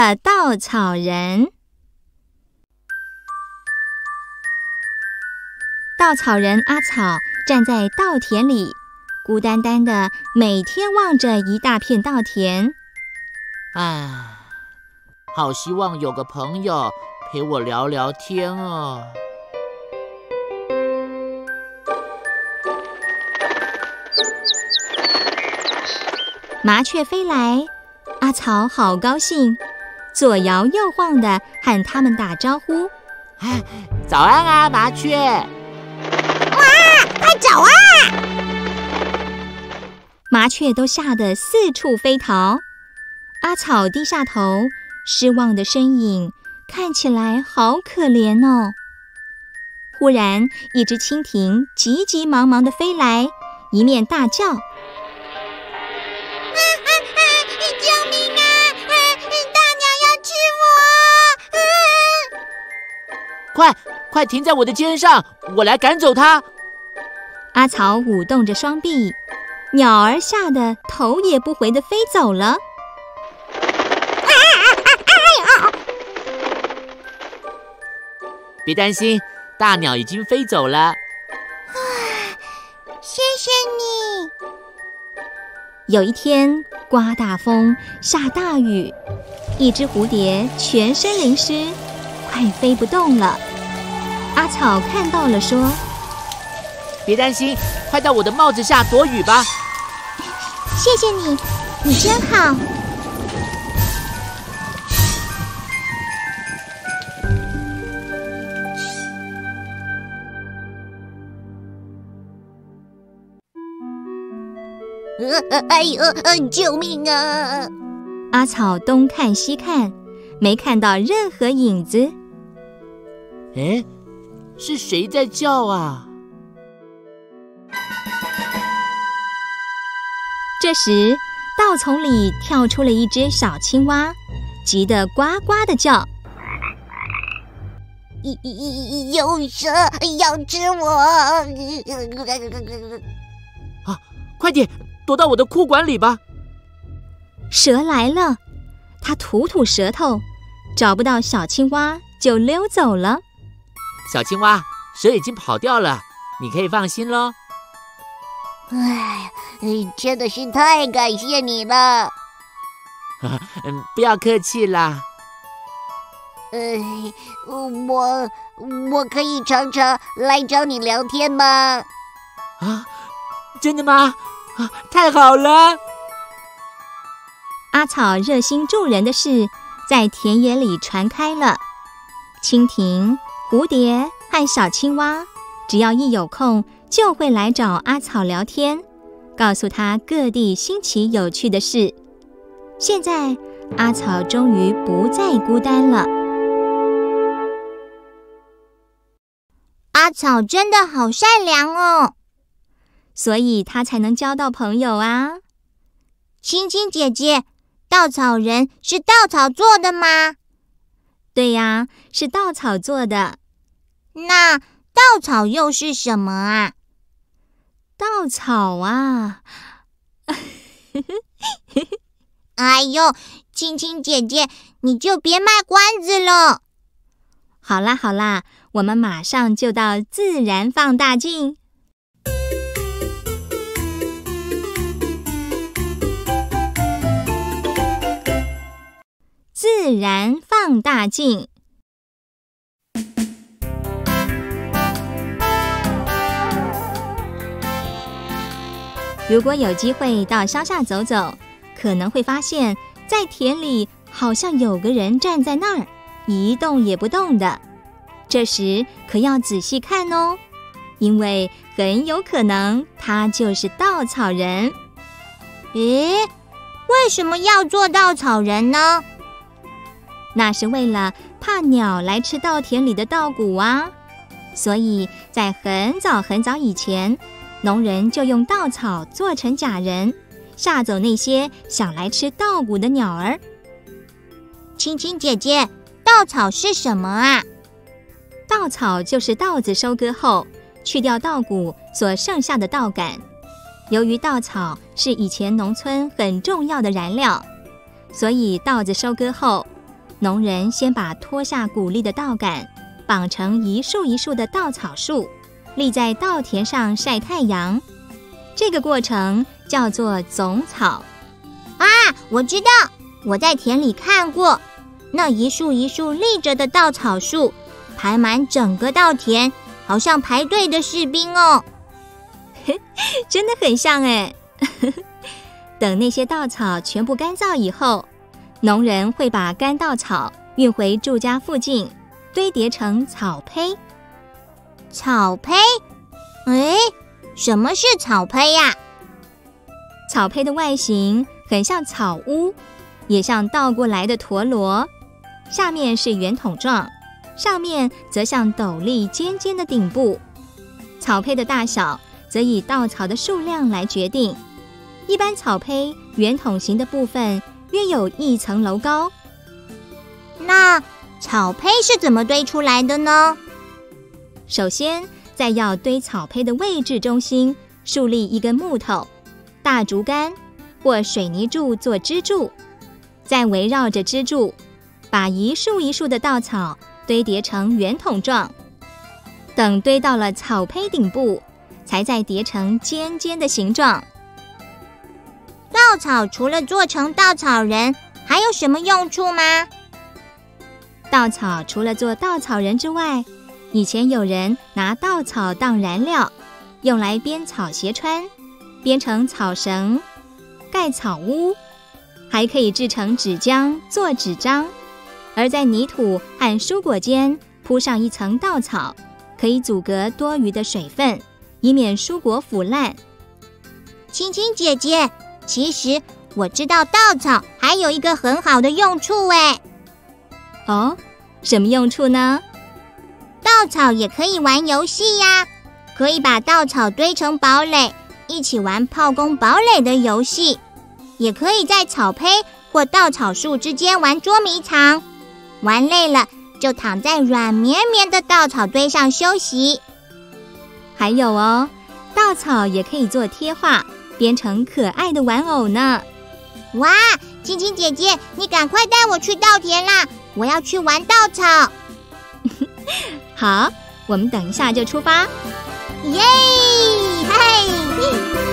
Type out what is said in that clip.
的稻草人。稻草人阿草站在稻田里，孤单单的每天望着一大片稻田。 好希望有个朋友陪我聊聊天哦。 麻雀飞来，阿草好高兴，左摇右晃的和他们打招呼。 早安啊，麻雀！ 哇，快走啊！ 麻雀都吓得四处飞逃。阿草低下头，失望的身影看起来好可怜哦。忽然，一只蜻蜓急急忙忙地飞来，一面大叫：“ 救命啊！大鸟要吃我！” 快停在我的肩上，我来赶走它。 阿草舞动着双臂，鸟儿吓得头也不回地飞走了。 别担心，大鸟已经飞走了。 谢谢你。 有一天，刮大风，下大雨，一只蝴蝶全身淋湿，快飞不动了。阿草看到了，说：“ 别担心，快到我的帽子下躲雨吧。” 谢谢你，你真好。救命啊！ 阿草东看西看，没看到任何影子。 是谁在叫啊？ 这时，稻丛里跳出了一只小青蛙，急得呱呱地叫。 有蛇要吃我！ 快点躲到我的裤管里吧！ 蛇来了，它吐吐舌头，找不到小青蛙就溜走了。 小青蛙，蛇已经跑掉了，你可以放心咯。 真的是太感谢你了。 不要客气啦。 我可以常常来找你聊天吗？ 真的吗？太好了！ 阿草热心助人的事在田野里传开了。蜻蜓、蝴蝶和小青蛙，只要一有空，就会来找阿草聊天，告诉他各地新奇有趣的事。现在，阿草终于不再孤单了。 阿草真的好善良哦， 所以他才能交到朋友啊。 青青姐姐，稻草人是稻草做的吗？ 对呀，是稻草做的。 那稻草又是什么啊？ 稻草啊！ 哎呦，青青姐姐，你就别卖关子了。 好啦好啦，我们马上就到自然放大镜。自然放大镜。如果有机会到乡下走走，可能会发现，在田里好像有个人站在那儿，一动也不动的。这时可要仔细看哦，因为很有可能他就是稻草人。 为什么要做稻草人呢？ 那是为了怕鸟来吃稻田里的稻谷啊，所以在很早很早以前，农人就用稻草做成假人，吓走那些想来吃稻谷的鸟儿。 青青姐姐，稻草是什么啊？ 稻草就是稻子收割后，去掉稻谷所剩下的稻杆。由于稻草是以前农村很重要的燃料，所以稻子收割后， 农人先把脱下谷粒的稻杆绑成一束一束的稻草树，立在稻田上晒太阳。这个过程叫做种草。 啊，我知道，我在田里看过，那一束一束立着的稻草树，排满整个稻田，好像排队的士兵哦。 真的很像哎。等那些稻草全部干燥以后，农人会把干稻草运回住家附近，堆叠成草坯。 草坯？哎，什么是草坯呀？ 草坯的外形很像草屋，也像倒过来的陀螺，下面是圆筒状，上面则像斗笠尖尖的顶部。草坯的大小则以稻草的数量来决定。一般草坯圆筒形的部分约有1层楼高。 那草坯是怎么堆出来的呢？ 首先，在要堆草坯的位置中心竖立一根木头、大竹竿或水泥柱做支柱，再围绕着支柱，把一束一束的稻草堆叠成圆筒状。等堆到了草坯顶部，才再叠成尖尖的形状。 稻草除了做成稻草人，还有什么用处吗？ 稻草除了做稻草人之外，以前有人拿稻草当燃料，用来编草鞋穿，编成草绳，盖草屋，还可以制成纸浆做纸张。而在泥土和蔬果间铺上一层稻草，可以阻隔多余的水分，以免蔬果腐烂。 青青姐姐，其实我知道稻草还有一个很好的用处诶。 哦，什么用处呢？ 稻草也可以玩游戏呀，可以把稻草堆成堡垒，一起玩炮攻堡垒的游戏，也可以在草坯或稻草树之间玩捉迷藏，玩累了就躺在软绵绵的稻草堆上休息。 还有哦，稻草也可以做贴画，编成可爱的玩偶呢。 哇，青青姐姐，你赶快带我去稻田啦，我要去玩稻草。 好，我们等一下就出发。 耶！嘿！